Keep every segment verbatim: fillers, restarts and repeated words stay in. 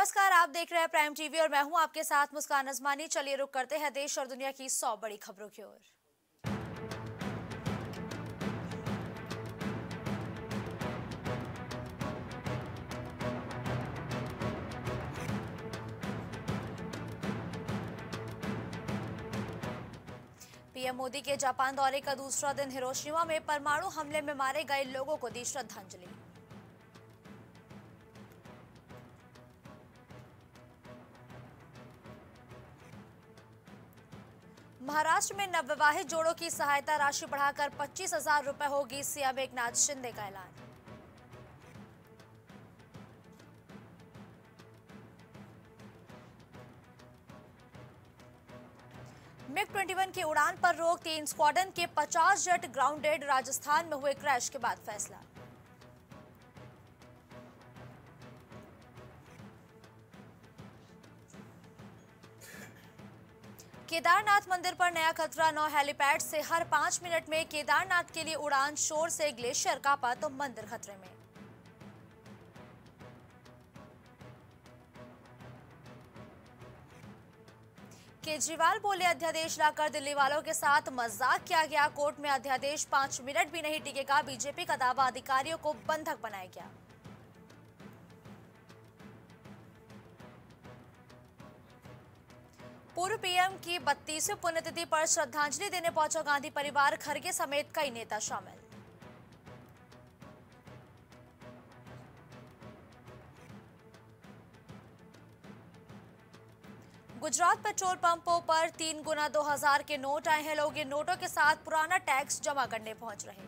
नमस्कार, आप देख रहे हैं प्राइम टीवी और मैं हूं आपके साथ मुस्कान अजमानी। चलिए रुक करते हैं देश और दुनिया की सौ बड़ी खबरों की ओर। पीएम मोदी के जापान दौरे का दूसरा दिन हिरोशिमा में परमाणु हमले में मारे गए लोगों को दी श्रद्धांजलि। महाराष्ट्र में नवविवाहित जोड़ों की सहायता राशि बढ़ाकर पच्चीस हजार रुपए होगी, सीएम एकनाथ शिंदे का ऐलान। मिग इक्कीस की उड़ान पर रोक, तीन स्क्वाड्रन के पचास जेट ग्राउंडेड, राजस्थान में हुए क्रैश के बाद फैसला। केदारनाथ मंदिर पर नया खतरा, नौ हेलीपैड से हर पांच मिनट में केदारनाथ के लिए उड़ान, शोर से ग्लेशियर कांपा तो मंदिर खतरे में। केजरीवाल बोले, अध्यादेश लाकर दिल्ली वालों के साथ मजाक किया गया, कोर्ट में अध्यादेश पांच मिनट भी नहीं टिकेगा, बीजेपी का दावा, अधिकारियों को बंधक बनाया गया। पूर्व पीएम की बत्तीसवीं पुण्यतिथि पर श्रद्धांजलि देने पहुंचा गांधी परिवार, खरगे समेत कई नेता शामिल। गुजरात पेट्रोल पंपों पर तीन गुना दो हजार के नोट आए हैं, लोग इन नोटों के साथ पुराना टैक्स जमा करने पहुंच रहे हैं।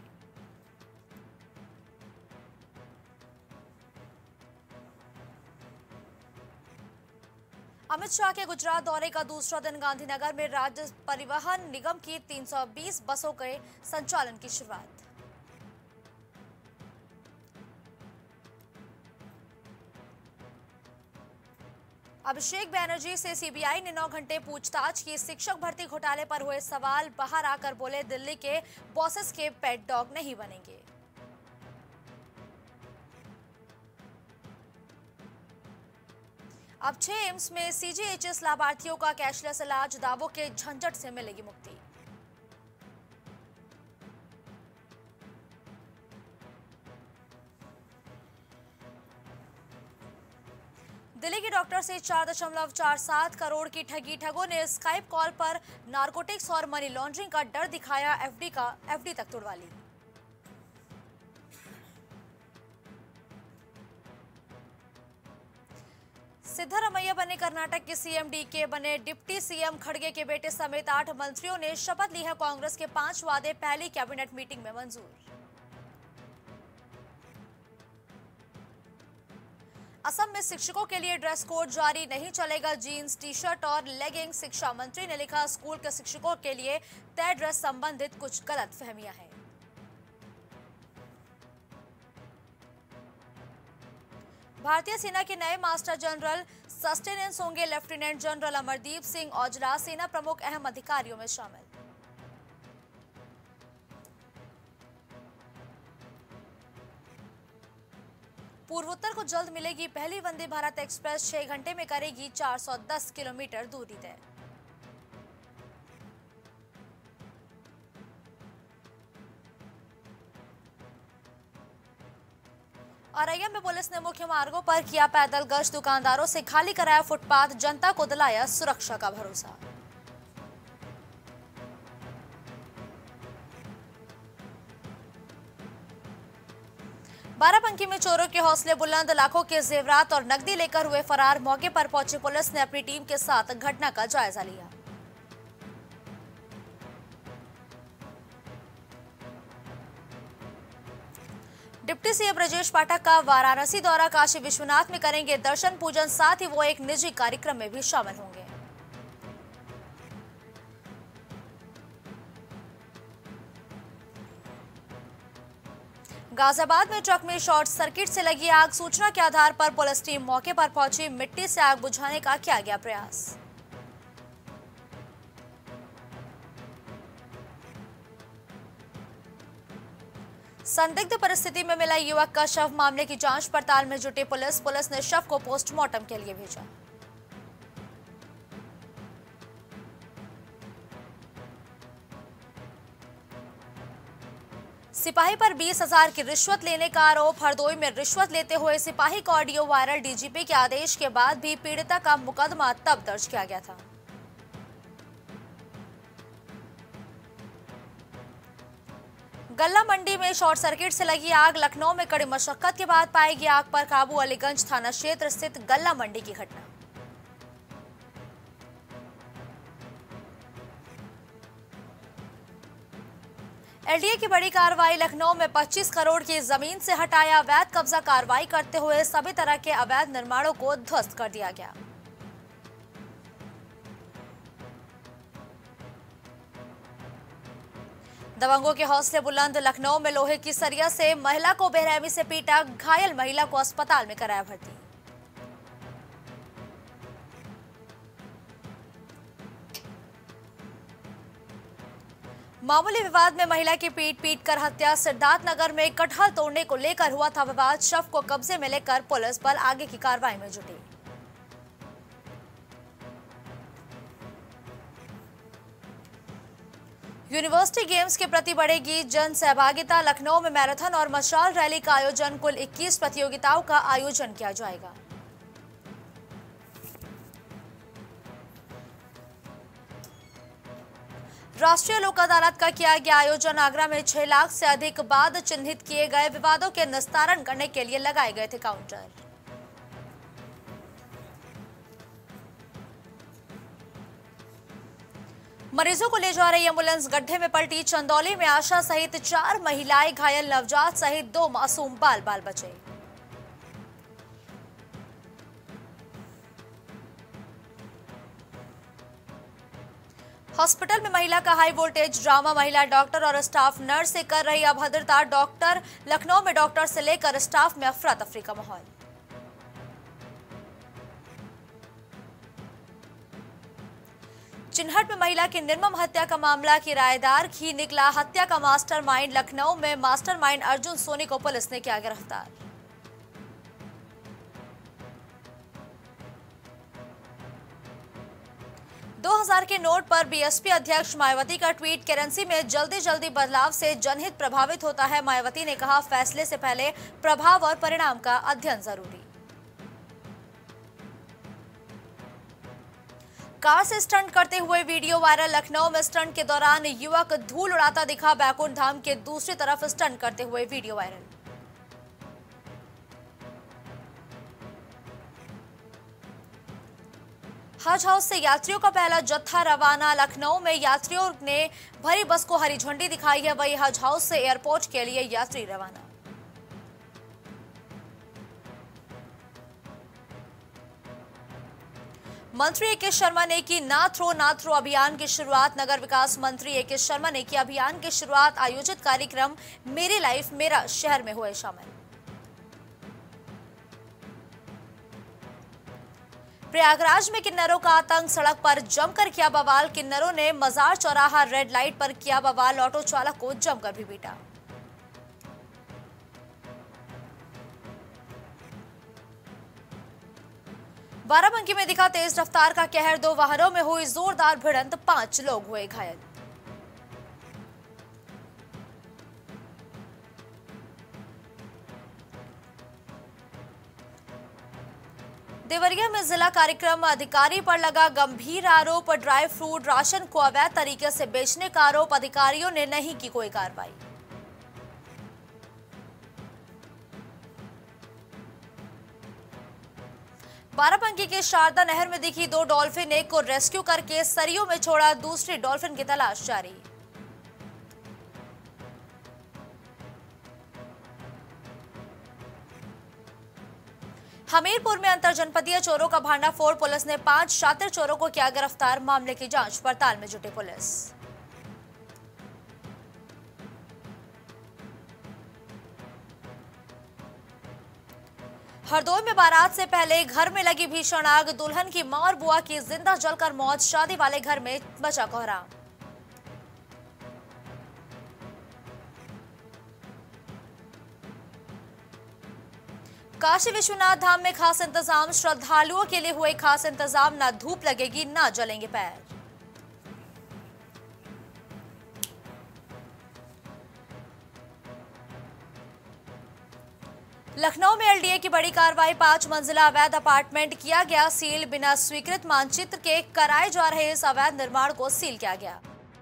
अमित शाह के गुजरात दौरे का दूसरा दिन, गांधीनगर में राज्य परिवहन निगम की तीन सौ बीस बसों के संचालन की शुरुआत। अभिषेक बैनर्जी से सीबीआई ने नौ घंटे पूछताछ की, शिक्षक भर्ती घोटाले पर हुए सवाल, बाहर आकर बोले दिल्ली के बॉसेस के पेट डॉग नहीं बनेंगे। अब छह एम्स में सीजीएचएस लाभार्थियों का कैशलेस इलाज, दावों के झंझट से मिलेगी मुक्ति। दिल्ली के डॉक्टर से चार दशमलव चार सात करोड़ की ठगी, ठगों ने स्काइप कॉल पर नारकोटिक्स और मनी लॉन्ड्रिंग का डर दिखाया, एफडी का एफडी तक तुड़वा ली। सिद्धरामैया बने कर्नाटक के सीएम, डीके बने डिप्टी सीएम, खड़गे के बेटे समेत आठ मंत्रियों ने शपथ ली है, कांग्रेस के पांच वादे पहली कैबिनेट मीटिंग में मंजूर। असम में शिक्षकों के लिए ड्रेस कोड जारी, नहीं चलेगा जीन्स, टी शर्ट और लेगिंग, शिक्षा मंत्री ने लिखा, स्कूल के शिक्षकों के लिए तय ड्रेस संबंधित कुछ गलत फहमियां हैं। भारतीय सेना के नए मास्टर जनरल सस्टेनेंस होंगे लेफ्टिनेंट जनरल अमरदीप सिंह औजला, सेना प्रमुख अहम अधिकारियों में शामिल। पूर्वोत्तर को जल्द मिलेगी पहली वंदे भारत एक्सप्रेस, छह घंटे में करेगी चार सौ दस किलोमीटर दूरी तय। औरैया में पुलिस ने मुख्य मार्गों पर किया पैदल गश्त, दुकानदारों से खाली कराया फुटपाथ, जनता को दिलाया सुरक्षा का भरोसा। बाराबंकी में चोरों के हौसले बुलंद, लाखों के जेवरात और नकदी लेकर हुए फरार, मौके पर पहुंची पुलिस ने अपनी टीम के साथ घटना का जायजा लिया। डिप्टी सीएम ब्रजेश पाठक का वाराणसी दौरा, काशी विश्वनाथ में करेंगे दर्शन पूजन, साथ ही वो एक निजी कार्यक्रम में भी शामिल होंगे। गाजियाबाद में ट्रक में शॉर्ट सर्किट से लगी आग, सूचना के आधार पर पुलिस टीम मौके पर पहुंची, मिट्टी से आग बुझाने का किया गया प्रयास। संदिग्ध परिस्थिति में मिला युवक का शव, मामले की जांच पड़ताल में जुटी पुलिस पुलिस ने शव को पोस्टमार्टम के लिए भेजा। सिपाही पर बीस हजार की रिश्वत लेने का आरोप। हरदोई में रिश्वत लेते हुए सिपाही का ऑडियो वायरल। डीजीपी के आदेश के बाद भी पीड़िता का मुकदमा तब दर्ज किया गया था। गल्ला मंडी में शॉर्ट सर्किट से लगी आग। लखनऊ में कड़ी मशक्कत के बाद पाएगी आग पर काबू। अलीगंज थाना क्षेत्र स्थित गल्ला मंडी की घटना। एलडीए की बड़ी कार्रवाई। लखनऊ में पच्चीस करोड़ की जमीन से हटाया अवैध कब्जा। कार्रवाई करते हुए सभी तरह के अवैध निर्माणों को ध्वस्त कर दिया गया। दबंगों के हौसले बुलंद। लखनऊ में लोहे की सरिया से महिला को बेरहमी से पीटा। घायल महिला को अस्पताल में कराया भर्ती। मामूली विवाद में महिला की पीट पीट कर हत्या। सिद्धार्थनगर में कटहल तोड़ने को लेकर हुआ था विवाद। शव को कब्जे में लेकर पुलिस बल आगे की कार्रवाई में जुटी। यूनिवर्सिटी गेम्स के प्रति बढ़ेगी जन सहभागिता। लखनऊ में मैराथन और मशाल रैली का आयोजन। कुल इक्कीस प्रतियोगिताओं का आयोजन किया जाएगा। राष्ट्रीय लोक अदालत का किया गया आयोजन। आगरा में छह लाख से अधिक वाद चिन्हित किए गए। विवादों के निस्तारण करने के लिए लगाए गए थे काउंटर। मरीजों को ले जा रही एम्बुलेंस गड्ढे में पलटी। चंदौली में आशा सहित चार महिलाएं घायल। नवजात सहित दो मासूम बाल बाल बचे। हॉस्पिटल में महिला का हाई वोल्टेज ड्रामा। महिला डॉक्टर और स्टाफ नर्स से कर रही अभद्रता। डॉक्टर लखनऊ में डॉक्टर से लेकर स्टाफ में अफरा तफरी का माहौल। चिन्हट में महिला की निर्मम हत्या का मामला। किराएदार ही निकला हत्या का मास्टरमाइंड। लखनऊ में मास्टरमाइंड अर्जुन सोनी को पुलिस ने किया गिरफ्तार। दो हज़ार के नोट पर बीएसपी अध्यक्ष मायावती का ट्वीट। करेंसी में जल्दी जल्दी बदलाव से जनहित प्रभावित होता है। मायावती ने कहा, फैसले से पहले प्रभाव और परिणाम का अध्ययन जरूरी। कार से स्टंट करते हुए वीडियो वायरल। लखनऊ में स्टंट के दौरान युवक धूल उड़ाता दिखा। बैकुंठ धाम के दूसरी तरफ स्टंट करते हुए वीडियो वायरल। हज हाउस से यात्रियों का पहला जत्था रवाना। लखनऊ में यात्रियों ने भरी बस को हरी झंडी दिखाई है। वही हज हाउस से एयरपोर्ट के लिए यात्री रवाना। मंत्री ए के शर्मा ने की ना थ्रो ना थ्रो अभियान की शुरुआत। नगर विकास मंत्री ए के शर्मा ने की अभियान की शुरुआत। आयोजित कार्यक्रम मेरी लाइफ मेरा शहर में हुए शामिल। प्रयागराज में किन्नरों का आतंक। सड़क पर जमकर किया बवाल। किन्नरों ने मजार चौराहा रेड लाइट पर किया बवाल। ऑटो चालक को जमकर भी पीटा। बाराबंकी में दिखा तेज रफ्तार का कहर। दो वाहनों में हुई जोरदार भिड़ंत। पांच लोग हुए घायल। देवरिया में जिला कार्यक्रम अधिकारी पर लगा गंभीर आरोप। ड्राई फ्रूट राशन को अवैध तरीके से बेचने का आरोप। अधिकारियों ने नहीं की कोई कार्रवाई। बाराबंकी के शारदा नहर में दिखी दो डॉल्फिन। एक को रेस्क्यू करके सरियों में छोड़ा। दूसरी डॉल्फिन की तलाश जारी। हमीरपुर में अंतरजनपदीय चोरों का भांडाफोड़। पुलिस ने पांच शातिर चोरों को किया गिरफ्तार। मामले की जांच पड़ताल में जुटी पुलिस। हरदोई में बारात से पहले घर में लगी भीषण आग। दुल्हन की मां और बुआ की जिंदा जलकर मौत। शादी वाले घर में बचा कोहराम। काशी विश्वनाथ धाम में खास इंतजाम, श्रद्धालुओं के लिए हुए खास इंतजाम, ना धूप लगेगी ना जलेंगे पैर। लखनऊ में एलडीए की बड़ी कार्रवाई, पांच मंजिला अवैध अपार्टमेंट किया गया सील, बिना स्वीकृत मानचित्र के कराए जा रहे इस अवैध निर्माण को सील किया गया।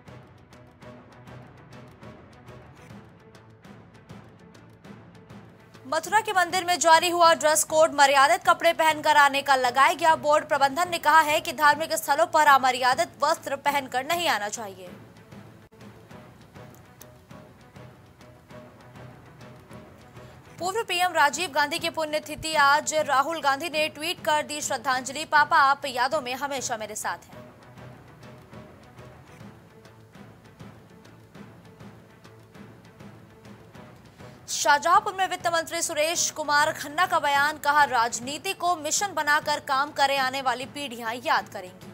मथुरा के मंदिर में जारी हुआ ड्रेस कोड, मर्यादित कपड़े पहनकर आने का लगाया गया बोर्ड। प्रबंधन ने कहा है कि धार्मिक स्थलों पर अमर्यादित वस्त्र पहनकर नहीं आना चाहिए। पूर्व पीएम राजीव गांधी की पुण्यतिथि आज, राहुल गांधी ने ट्वीट कर दी श्रद्धांजलि। पापा आप यादों में हमेशा मेरे साथ हैं। शाहजहांपुर में वित्त मंत्री सुरेश कुमार खन्ना का बयान, कहा राजनीति को मिशन बनाकर काम करें, आने वाली पीढ़ियां याद करेंगी।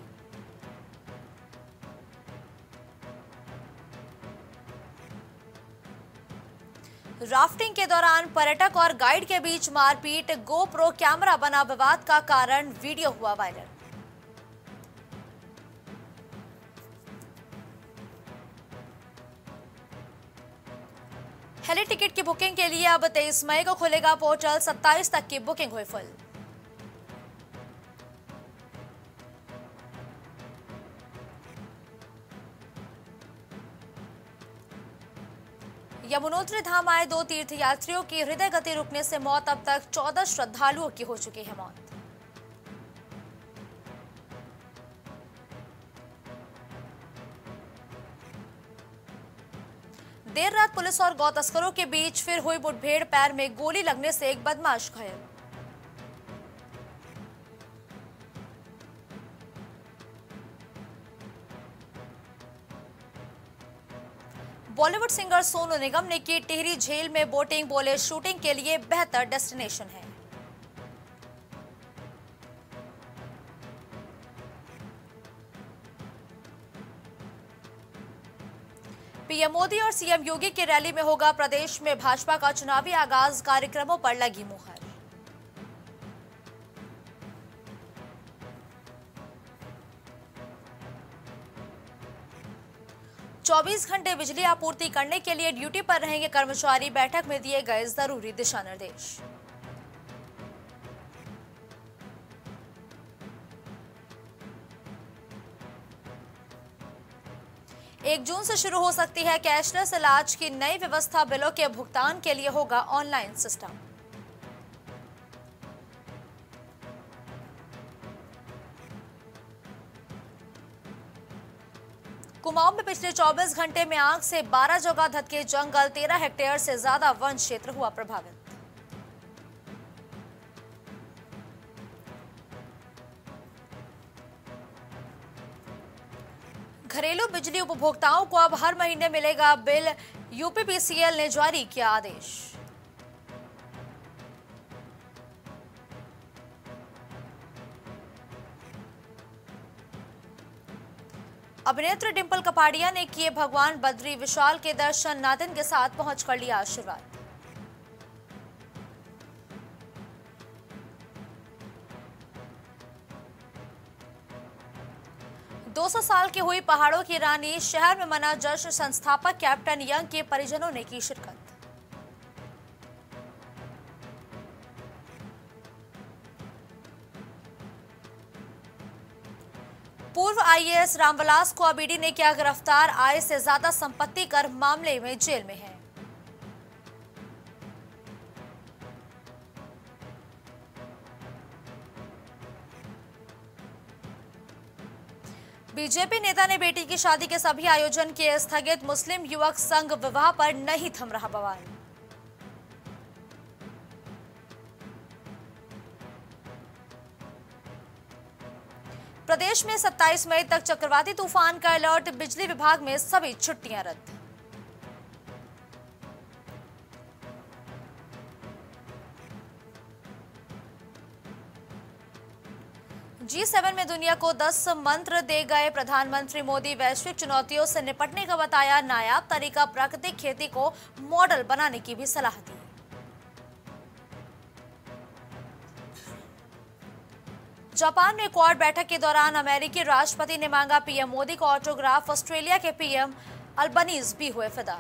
राफ्टिंग के दौरान पर्यटक और गाइड के बीच मारपीट, गोप्रो कैमरा बना विवाद का कारण, वीडियो हुआ वायरल। हेली टिकट की बुकिंग के लिए अब तेईस मई को खुलेगा पोर्टल, सत्ताईस तक की बुकिंग हुई फुल। यमुनोत्री धाम आए दो तीर्थयात्रियों की हृदय गति रुकने से मौत, अब तक चौदह श्रद्धालुओं की हो चुकी है मौत। देर रात पुलिस और गौ तस्करों के बीच फिर हुई मुठभेड़, पैर में गोली लगने से एक बदमाश घायल। बॉलीवुड सिंगर सोनू निगम ने की टिहरी झील में बोटिंग, बोले शूटिंग के लिए बेहतर डेस्टिनेशन है। पीएम मोदी और सीएम योगी की रैली में होगा प्रदेश में भाजपा का चुनावी आगाज, कार्यक्रमों पर लगी मुहर। चौबीस घंटे बिजली आपूर्ति करने के लिए ड्यूटी पर रहेंगे कर्मचारी, बैठक में दिए गए जरूरी दिशा निर्देश। एक जून से शुरू हो सकती है कैशलेस इलाज की नई व्यवस्था, बिलों के भुगतान के लिए होगा ऑनलाइन सिस्टम। कुमाऊं में पिछले चौबीस घंटे में आग से बारह जगह धधके जंगल, तेरह हेक्टेयर से ज्यादा वन क्षेत्र हुआ प्रभावित। घरेलू बिजली उपभोक्ताओं को अब हर महीने मिलेगा बिल, यूपीपीसीएल ने जारी किया आदेश। अभिनेत्री डिंपल कपाड़िया ने किए भगवान बद्री विशाल के दर्शन, नादिन के साथ पहुंचकर लिया आशीर्वाद। दो सौ साल की हुई पहाड़ों की रानी, शहर में मना जश्न, संस्थापक कैप्टन यंग के परिजनों ने की शिरकत। पूर्व आईएएस रामविलास को अब ईडी ने किया गिरफ्तार, आय से ज्यादा संपत्ति कर मामले में जेल में है। बीजेपी नेता ने बेटी की शादी के सभी आयोजन किए स्थगित, मुस्लिम युवक संघ विवाह पर नहीं थम रहा बवाल। प्रदेश में सत्ताईस मई तक चक्रवाती तूफान का अलर्ट, बिजली विभाग में सभी छुट्टियां रद्द। जी सेवन में दुनिया को दस मंत्र दे गए प्रधानमंत्री मोदी, वैश्विक चुनौतियों से निपटने का बताया नायाब तरीका, प्राकृतिक खेती को मॉडल बनाने की भी सलाह दी। जापान में क्वाड बैठक के दौरान अमेरिकी राष्ट्रपति ने मांगा पीएम मोदी का ऑटोग्राफ। ऑस्ट्रेलिया के पीएम अल्बनीज भी हुए फिदा।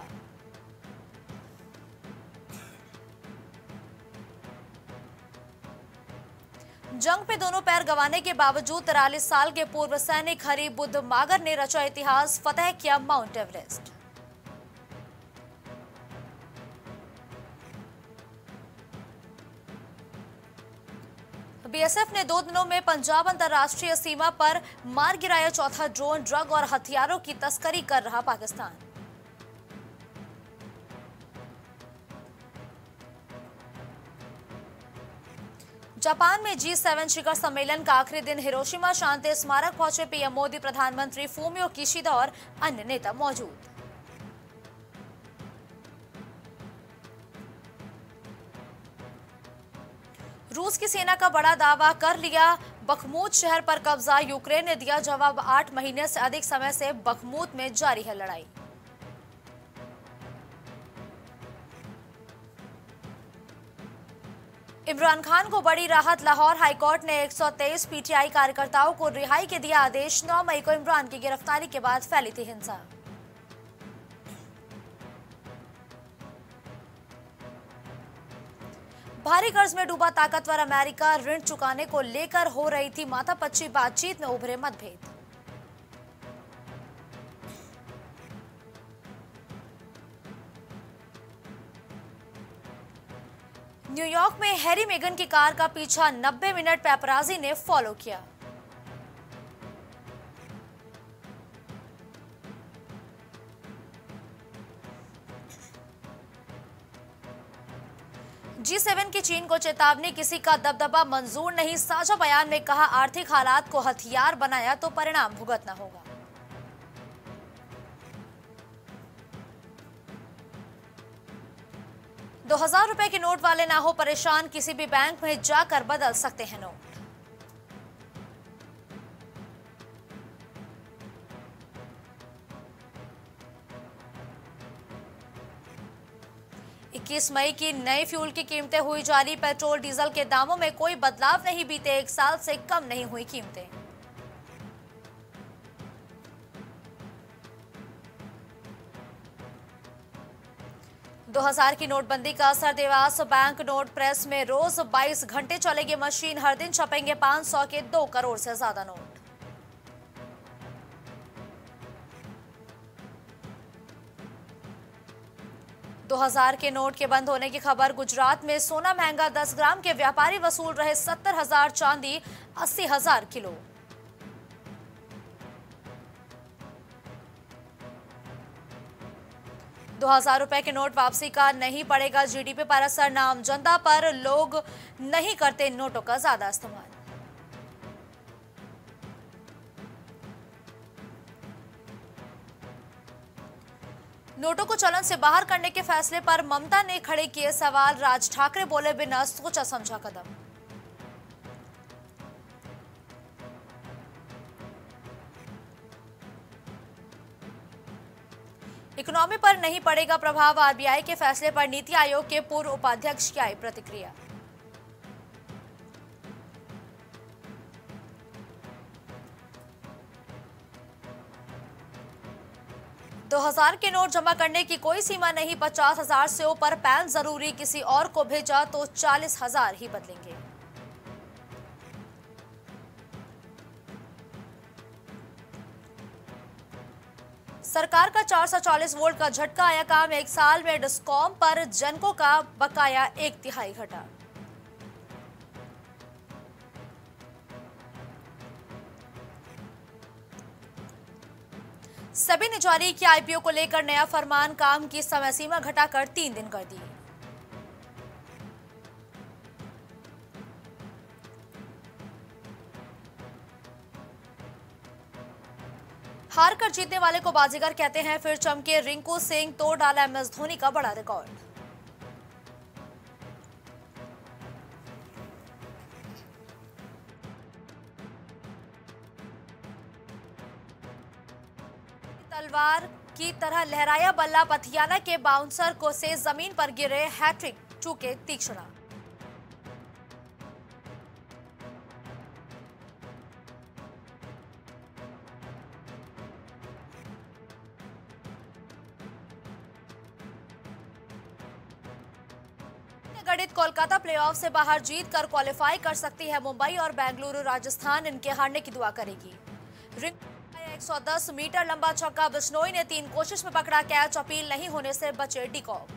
जंग में दोनों पैर गंवाने के बावजूद तिरालीस साल के पूर्व सैनिक हरि बुद्ध मागर ने रचा इतिहास, फतेह किया माउंट एवरेस्ट। बीएसएफ ने दो दिनों में पंजाब अंतर्राष्ट्रीय सीमा पर मार गिराया चौथा ड्रोन। ड्रग और हथियारों की तस्करी कर रहा पाकिस्तान। जापान में जी सेवन शिखर सम्मेलन का आखिरी दिन हिरोशिमा शांति स्मारक पहुंचे पीएम मोदी, प्रधानमंत्री फूमियो किशिदा और अन्य नेता मौजूद। रूस की सेना का बड़ा दावा, कर लिया बखमूत शहर पर कब्जा। यूक्रेन ने दिया जवाब, आठ महीने से अधिक समय से बखमूत में जारी है लड़ाई। इमरान खान को बड़ी राहत, लाहौर हाईकोर्ट ने एक सौ तेईस पीटीआई कार्यकर्ताओं को रिहाई के दिया आदेश। नौ मई को इमरान की गिरफ्तारी के बाद फैली थी हिंसा। भारी कर्ज में डूबा ताकतवर अमेरिका, ऋण चुकाने को लेकर हो रही थी माथापच्ची बातचीत में उभरे मतभेद। न्यूयॉर्क में हैरी मेगन की कार का पीछा नब्बे मिनट पैपराजी ने फॉलो किया। जी सेवन की चीन को चेतावनी, किसी का दबदबा मंजूर नहीं। साझा बयान में कहा, आर्थिक हालात को हथियार बनाया तो परिणाम भुगतना होगा। दो हजार रुपए के नोट वाले ना हो परेशान, किसी भी बैंक में जाकर बदल सकते हैं नोट। इक्कीस मई की नई फ्यूल की कीमतें हुई जारी। पेट्रोल डीजल के दामों में कोई बदलाव नहीं, बीते एक साल से कम नहीं हुई कीमतें। दो हजार की नोटबंदी का असर, देवास बैंक नोट प्रेस में रोज बाईस घंटे चलेगी मशीन। हर दिन छपेंगे पाँच सौ के दो करोड़ से ज्यादा नोट। दो हजार के नोट के बंद होने की खबर। गुजरात में सोना महंगा, दस ग्राम के व्यापारी वसूल रहे सत्तर हजार, चांदी अस्सी हजार किलो। दो हजार रुपए के नोट वापसी का नहीं पड़ेगा जीडीपी पर असर, नाम जनता पर लोग नहीं करते नोटों का ज्यादा इस्तेमाल। नोटों को चलन से बाहर करने के फैसले पर ममता ने खड़े किए सवाल। राज ठाकरे बोले, बिना सोचा समझा कदम। इकोनॉमी पर नहीं पड़ेगा प्रभाव, आरबीआई के फैसले पर नीति आयोग के पूर्व उपाध्यक्ष की आई प्रतिक्रिया। दो हजार के नोट जमा करने की कोई सीमा नहीं, पचास हजार से ऊपर पैन जरूरी, किसी और को भेजा तो चालीस हजार ही बदलेंगे। सरकार का चार सौ चालीस वोल्ट का झटका आया काम, एक साल में डिस्कॉम पर जनको का बकाया एक तिहाई घटा। सभी ने जारी किया आईपीओ को लेकर नया फरमान, काम की समय सीमा घटाकर तीन दिन कर दी। हार कर जीतने वाले को बाजीगर कहते हैं, फिर चमके रिंकू सिंह, तोड़ डाला एमएस धोनी का बड़ा रिकॉर्ड। तलवार की तरह लहराया बल्ला, पथियाना के बाउंसर को से जमीन पर गिरे, हैट्रिक चूके तीक्ष्ण। गणित कोलकाता प्लेऑफ से बाहर जीत कर क्वालिफाई कर सकती है मुंबई और बेंगलुरु। राजस्थान इनके हारने की दुआ करेगी। एक सौ दस मीटर लंबा छक्का, बिश्नोई ने तीन कोशिश में पकड़ा कैच, अपील नहीं होने से बचे डिकॉक।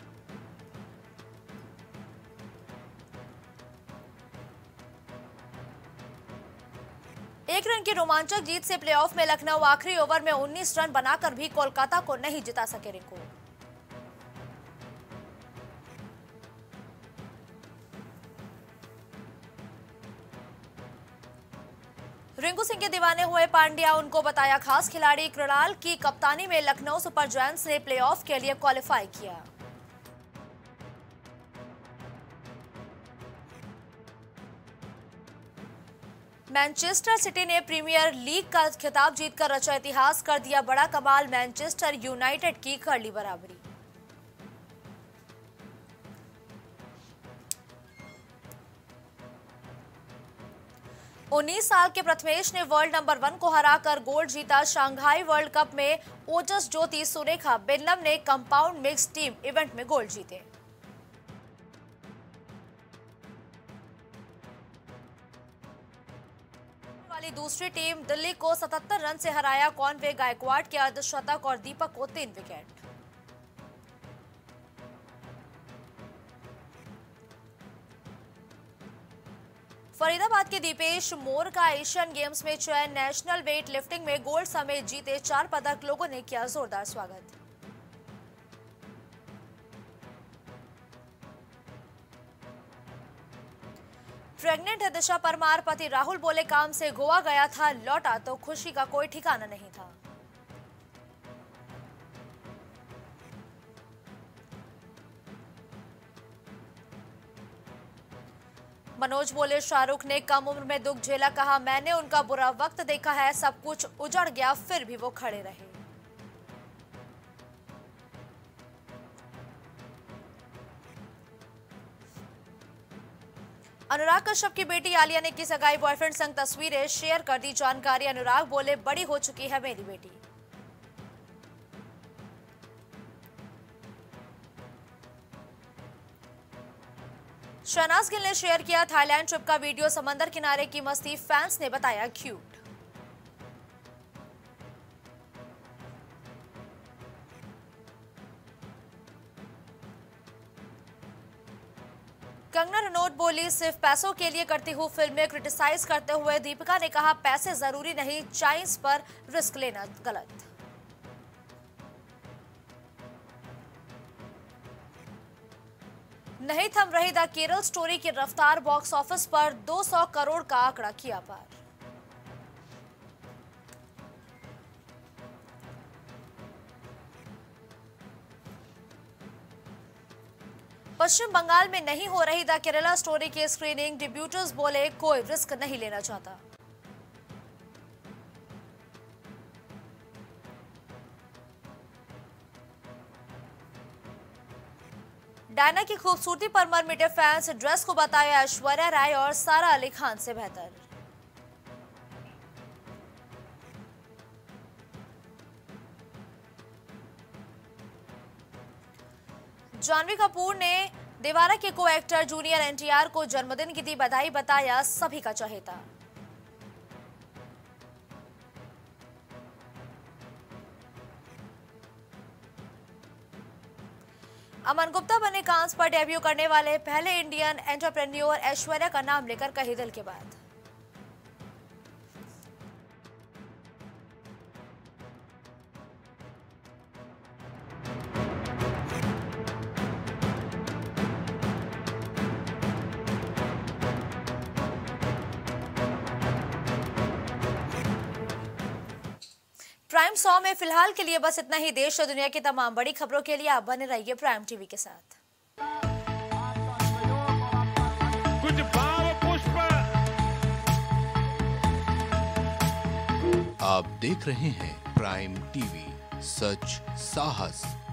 एक रन की रोमांचक जीत से प्लेऑफ में लखनऊ आखिरी ओवर में उन्नीस रन बनाकर भी कोलकाता को नहीं जिता सके। रिंकू रिंकू सिंह के दीवाने हुए पांड्या, उनको बताया खास खिलाड़ी। कृणाल की कप्तानी में लखनऊ सुपर जायंट्स ने प्लेऑफ के लिए क्वालिफाई किया। मैनचेस्टर सिटी ने प्रीमियर लीग का खिताब जीतकर रचा इतिहास, कर दिया बड़ा कमाल। मैनचेस्टर यूनाइटेड की कर ली बराबरी। उन्नीस साल के प्रथमेश ने वर्ल्ड नंबर वन को हराकर गोल्ड जीता। शंघाई वर्ल्ड कप में ओजस ज्योति सुरेखा बेल्लम ने कंपाउंड मिक्स टीम इवेंट में गोल्ड जीते। वाली दूसरी टीम दिल्ली को सतहत्तर रन से हराया। कॉनवे गायकवाड़ के अर्धशतक और दीपक को तीन विकेट। फरीदाबाद के दीपेश मोर का एशियन गेम्स में चयन। नेशनल वेट लिफ्टिंग में गोल्ड समेत जीते चार पदक, लोगों ने किया जोरदार स्वागत। प्रेग्नेंट है दिशा परमार, पति राहुल बोले काम से गोवा गया था, लौटा तो खुशी का कोई ठिकाना नहीं था। मनोज बोले शाहरुख ने कम उम्र में दुख झेला, कहा मैंने उनका बुरा वक्त देखा है, सब कुछ उजड़ गया फिर भी वो खड़े रहे। अनुराग कश्यप की बेटी आलिया ने की सगाई, बॉयफ्रेंड संग तस्वीरें शेयर कर दी जानकारी। अनुराग बोले बड़ी हो चुकी है मेरी बेटी। शहनाज गिल ने शेयर किया थाईलैंड ट्रिप का वीडियो, समंदर किनारे की मस्ती, फैंस ने बताया क्यूट। कंगना रनौत बोली सिर्फ पैसों के लिए करती हूँ फिल्में, क्रिटिसाइज करते हुए दीपिका ने कहा पैसे जरूरी नहीं, चांस पर रिस्क लेना गलत। नहीं थम रही द केरल स्टोरी की रफ्तार, बॉक्स ऑफिस पर दो सौ करोड़ का आंकड़ा किया पार। पश्चिम बंगाल में नहीं हो रही द केरला स्टोरी की स्क्रीनिंग, डिस्ट्रीब्यूटर्स बोले कोई रिस्क नहीं लेना चाहता। डायना की खूबसूरती पर मर मिटे फैंस, ड्रेस को बताया ऐश्वर्या राय और सारा अली खान से बेहतर। जानवी कपूर ने देवारा के को एक्टर जूनियर एनटीआर को जन्मदिन की दी बधाई, बताया सभी का चहेता। अमन गुप्ता बने कांस पर डेब्यू करने वाले पहले इंडियन एंटरप्रेन्योर, ऐश्वर्या का नाम लेकर कही दिल की बात। प्राइम सौ में फिलहाल के लिए बस इतना ही। देश और दुनिया की तमाम बड़ी खबरों के लिए आप बने रहिए प्राइम टीवी के साथ। कुछ भाव पुष्प। आप देख रहे हैं प्राइम टीवी, सच साहस